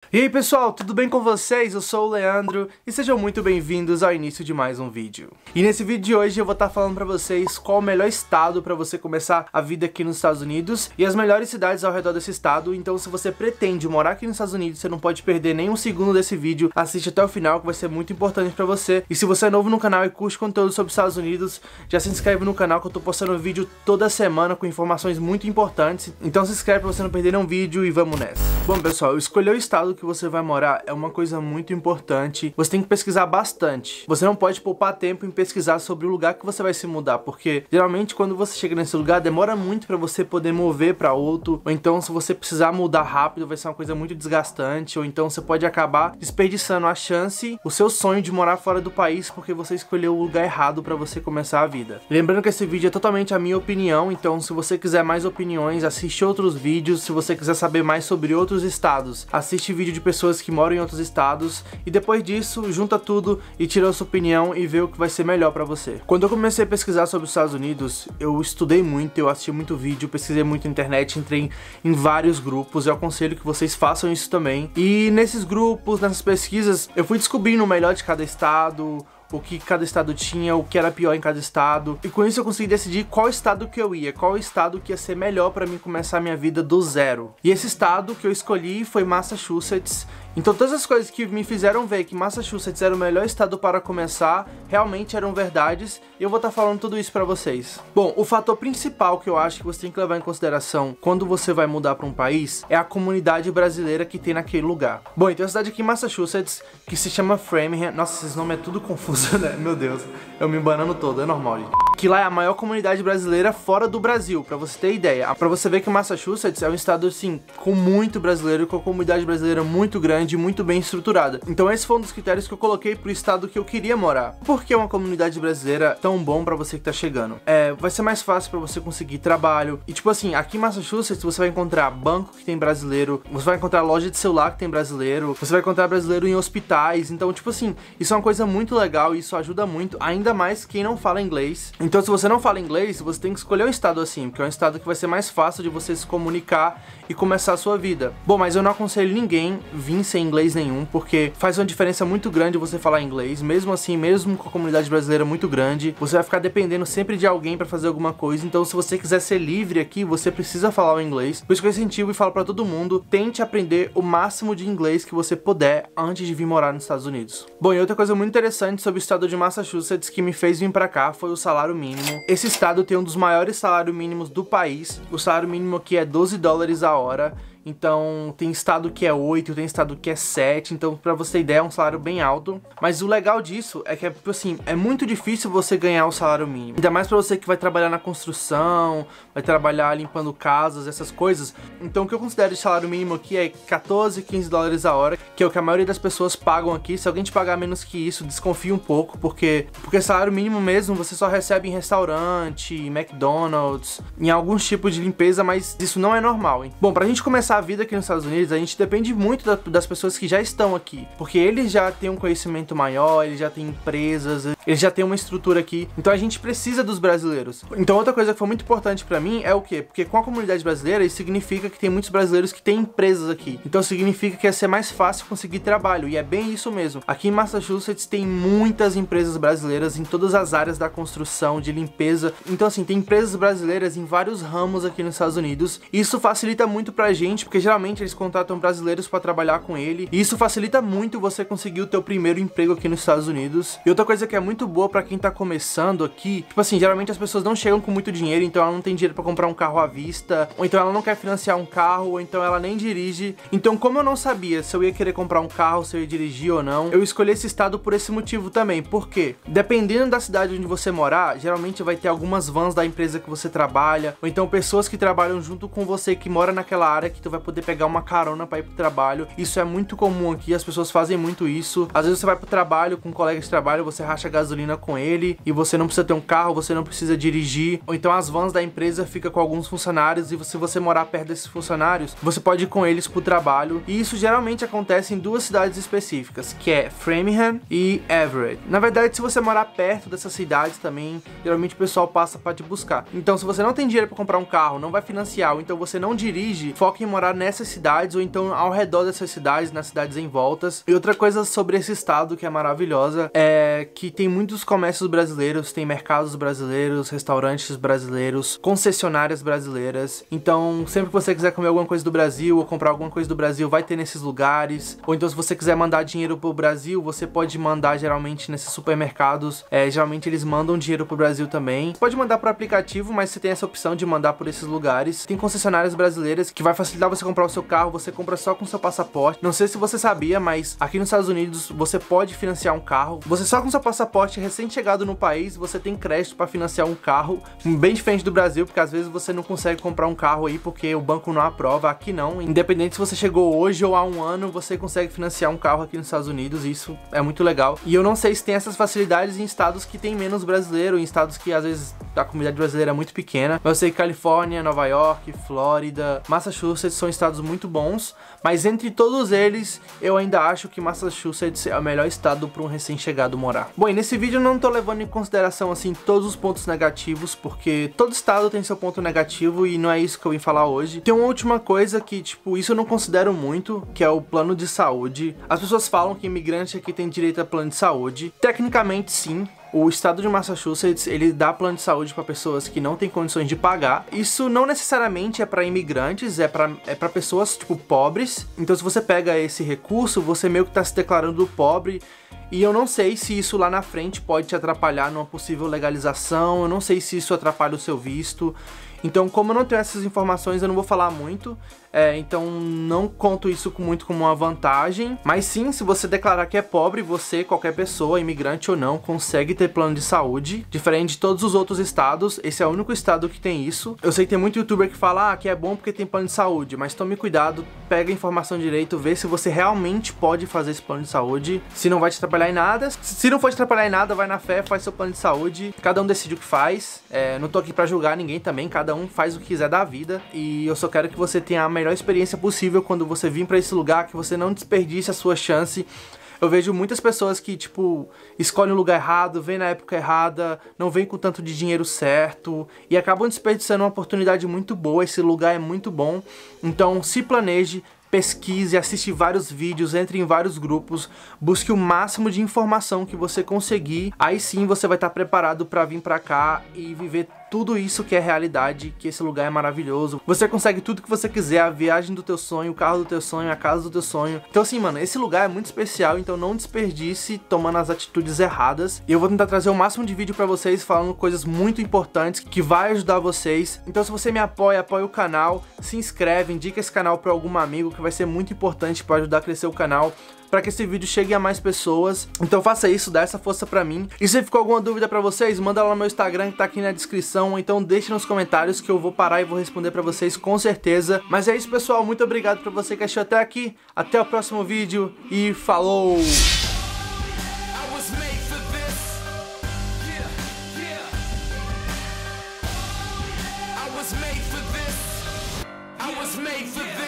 E aí pessoal, tudo bem com vocês? Eu sou o Leandro e sejam muito bem-vindos ao início de mais um vídeo. E nesse vídeo de hoje eu vou estar falando pra vocês qual o melhor estado pra você começar a vida aqui nos Estados Unidos e as melhores cidades ao redor desse estado. Então se você pretende morar aqui nos Estados Unidos, você não pode perder nenhum segundo desse vídeo, assiste até o final que vai ser muito importante pra você. E se você é novo no canal e curte conteúdo sobre os Estados Unidos, já se inscreve no canal que eu tô postando vídeo toda semana com informações muito importantes. Então se inscreve pra você não perder nenhum vídeo e vamos nessa. Bom pessoal, escolher o estado que você vai morar é uma coisa muito importante. Você tem que pesquisar bastante. Você não pode poupar tempo em pesquisar sobre o lugar que você vai se mudar, porque geralmente quando você chega nesse lugar demora muito pra você poder mover pra outro, ou então se você precisar mudar rápido vai ser uma coisa muito desgastante, ou então você pode acabar desperdiçando a chance, o seu sonho de morar fora do país porque você escolheu o lugar errado pra você começar a vida. Lembrando que esse vídeo é totalmente a minha opinião, então se você quiser mais opiniões, assiste outros vídeos. Se você quiser saber mais sobre outros estados, assiste vídeo de pessoas que moram em outros estados e depois disso junta tudo e tira a sua opinião e vê o que vai ser melhor pra você. Quando eu comecei a pesquisar sobre os Estados Unidos, eu estudei muito, eu assisti muito vídeo, pesquisei muito na internet, entrei em vários grupos. Eu aconselho que vocês façam isso também. E nesses grupos, nessas pesquisas, eu fui descobrindo o melhor de cada estado, o que cada estado tinha, o que era pior em cada estado. E com isso eu consegui decidir qual estado que eu ia, qual estado que ia ser melhor pra mim começar a minha vida do zero. E esse estado que eu escolhi foi Massachusetts. Então todas as coisas que me fizeram ver que Massachusetts era o melhor estado para começar, realmente eram verdades, e eu vou estar falando tudo isso pra vocês. Bom, o fator principal que eu acho que você tem que levar em consideração quando você vai mudar pra um país é a comunidade brasileira que tem naquele lugar. Bom, então a cidade aqui em Massachusetts, que se chama Framingham, nossa, esses nomes é tudo confuso, né? Meu Deus, eu me embanando todo, é normal, gente. Que lá é a maior comunidade brasileira fora do Brasil, pra você ter ideia. Pra você ver que Massachusetts é um estado, assim, com muito brasileiro, com a comunidade brasileira muito grande, muito bem estruturada. Então esse foi um dos critérios que eu coloquei pro estado que eu queria morar. Por que uma comunidade brasileira tão bom pra você que tá chegando? Vai ser mais fácil pra você conseguir trabalho. E tipo assim, aqui em Massachusetts você vai encontrar banco que tem brasileiro, você vai encontrar loja de celular que tem brasileiro, você vai encontrar brasileiro em hospitais. Então tipo assim, isso é uma coisa muito legal e isso ajuda muito, ainda mais quem não fala inglês. Então se você não fala inglês, você tem que escolher um estado assim, porque é um estado que vai ser mais fácil de você se comunicar e começar a sua vida. Bom, mas eu não aconselho ninguém vir sem inglês nenhum, porque faz uma diferença muito grande você falar inglês. Mesmo assim, mesmo com a comunidade brasileira muito grande, você vai ficar dependendo sempre de alguém pra fazer alguma coisa. Então se você quiser ser livre aqui, você precisa falar o inglês. Por isso que eu incentivo e falo pra todo mundo, tente aprender o máximo de inglês que você puder antes de vir morar nos Estados Unidos. Bom, e outra coisa muito interessante sobre o estado de Massachusetts que me fez vir pra cá foi o salário mínimo. Esse estado tem um dos maiores salários mínimos do país. O salário mínimo aqui é $12 a hora. Então tem estado que é 8, tem estado que é 7, então pra você ter ideia é um salário bem alto. Mas o legal disso é que assim, é muito difícil você ganhar o salário mínimo. Ainda mais pra você que vai trabalhar na construção, vai trabalhar limpando casas, essas coisas. Então o que eu considero de salário mínimo aqui é 14, $15 a hora, que é o que a maioria das pessoas pagam aqui. Se alguém te pagar menos que isso, desconfie um pouco, porque salário mínimo mesmo você só recebe em restaurante, McDonald's, em alguns tipos de limpeza, mas isso não é normal, hein? Bom, pra gente começar a vida aqui nos Estados Unidos, a gente depende muito das pessoas que já estão aqui, porque eles já têm um conhecimento maior, eles já têm empresas, eles já têm uma estrutura aqui, então a gente precisa dos brasileiros. Então outra coisa que foi muito importante pra mim é o quê? Porque com a comunidade brasileira, isso significa que tem muitos brasileiros que têm empresas aqui, então significa que ia ser mais fácil conseguir trabalho, e é bem isso mesmo. Aqui em Massachusetts tem muitas empresas brasileiras em todas as áreas da construção, de limpeza, então assim, tem empresas brasileiras em vários ramos aqui nos Estados Unidos, e isso facilita muito pra gente, porque geralmente eles contratam brasileiros para trabalhar com ele, e isso facilita muito você conseguir o teu primeiro emprego aqui nos Estados Unidos. E outra coisa que é muito boa para quem tá começando aqui, tipo assim, geralmente as pessoas não chegam com muito dinheiro, então ela não tem dinheiro para comprar um carro à vista, ou então ela não quer financiar um carro, ou então ela nem dirige. Então como eu não sabia se eu ia querer comprar um carro, se eu ia dirigir ou não, eu escolhi esse estado por esse motivo também. Porque dependendo da cidade onde você morar, geralmente vai ter algumas vans da empresa que você trabalha, ou então pessoas que trabalham junto com você que mora naquela área que tu vai poder pegar uma carona pra ir pro trabalho. Isso é muito comum aqui, as pessoas fazem muito isso. Às vezes você vai pro trabalho com um colega de trabalho, você racha gasolina com ele e você não precisa ter um carro, você não precisa dirigir. Ou então as vans da empresa ficam com alguns funcionários e se você morar perto desses funcionários, você pode ir com eles pro trabalho. E isso geralmente acontece em duas cidades específicas, que é Framingham e Everett. Na verdade, se você morar perto dessas cidades também, geralmente o pessoal passa pra te buscar. Então se você não tem dinheiro pra comprar um carro, não vai financiar, ou então você não dirige, foca em morar morar nessas cidades ou então ao redor dessas cidades, nas cidades em voltas. E outra coisa sobre esse estado que é maravilhosa é que tem muitos comércios brasileiros, tem mercados brasileiros, restaurantes brasileiros, concessionárias brasileiras. Então, sempre que você quiser comer alguma coisa do Brasil ou comprar alguma coisa do Brasil, vai ter nesses lugares. Ou então, se você quiser mandar dinheiro pro Brasil, você pode mandar geralmente nesses supermercados. Geralmente eles mandam dinheiro pro Brasil também. Você pode mandar por aplicativo, mas você tem essa opção de mandar por esses lugares. Tem concessionárias brasileiras que vai facilitar você comprar o seu carro, você compra só com o seu passaporte. Não sei se você sabia, mas aqui nos Estados Unidos você pode financiar um carro. Você só com seu passaporte recém-chegado no país, você tem crédito para financiar um carro, bem diferente do Brasil, porque às vezes você não consegue comprar um carro aí porque o banco não aprova. Aqui não, independente se você chegou hoje ou há um ano, você consegue financiar um carro aqui nos Estados Unidos. Isso é muito legal. E eu não sei se tem essas facilidades em estados que tem menos brasileiro, em estados que às vezes a comunidade brasileira é muito pequena. Eu sei que Califórnia, Nova York, Flórida, Massachusetts são estados muito bons, mas entre todos eles, eu ainda acho que Massachusetts é o melhor estado para um recém-chegado morar. Bom, e nesse vídeo eu não tô levando em consideração assim todos os pontos negativos, porque todo estado tem seu ponto negativo e não é isso que eu vim falar hoje. Tem uma última coisa que, tipo, isso eu não considero muito, que é o plano de saúde. As pessoas falam que imigrante aqui tem direito a plano de saúde. Tecnicamente sim. O estado de Massachusetts, ele dá plano de saúde para pessoas que não têm condições de pagar. Isso não necessariamente é para imigrantes, é para pessoas, tipo, pobres. Então, se você pega esse recurso, você meio que tá se declarando pobre. E eu não sei se isso lá na frente pode te atrapalhar numa possível legalização. Eu não sei se isso atrapalha o seu visto. Então, como eu não tenho essas informações, eu não vou falar muito. Então não conto isso muito como uma vantagem. Mas sim, se você declarar que é pobre, você, qualquer pessoa, imigrante ou não, consegue ter plano de saúde. Diferente de todos os outros estados, esse é o único estado que tem isso. Eu sei que tem muito youtuber que fala que é bom porque tem plano de saúde, mas tome cuidado, pega a informação direito, vê se você realmente pode fazer esse plano de saúde, se não vai te atrapalhar em nada. Se não for te atrapalhar em nada, vai na fé, faz seu plano de saúde. Cada um decide o que faz. Não tô aqui pra julgar ninguém também, cada um faz o que quiser da vida. E eu só quero que você tenha a melhor experiência possível quando você vir pra esse lugar, que você não desperdice a sua chance. Eu vejo muitas pessoas que, tipo, escolhem o lugar errado, vêm na época errada, não vêm com tanto de dinheiro certo e acabam desperdiçando uma oportunidade muito boa. Esse lugar é muito bom, então se planeje, pesquise, assiste vários vídeos, entre em vários grupos, busque o máximo de informação que você conseguir. Aí sim você vai estar preparado para vir para cá e viver tudo isso que é realidade, que esse lugar é maravilhoso. Você consegue tudo que você quiser, a viagem do teu sonho, o carro do teu sonho, a casa do teu sonho. Então assim, mano, esse lugar é muito especial, então não desperdice tomando as atitudes erradas. E eu vou tentar trazer o máximo de vídeo pra vocês, falando coisas muito importantes que vai ajudar vocês. Então se você me apoia, apoia o canal, se inscreve, indica esse canal pra algum amigo, que vai ser muito importante pra ajudar a crescer o canal, para que esse vídeo chegue a mais pessoas. Então faça isso, dá essa força pra mim. E se ficou alguma dúvida pra vocês, manda lá no meu Instagram que tá aqui na descrição, ou então deixe nos comentários que eu vou parar e vou responder pra vocês com certeza. Mas é isso, pessoal, muito obrigado pra você que assistiu até aqui. Até o próximo vídeo e falou! I was made for this.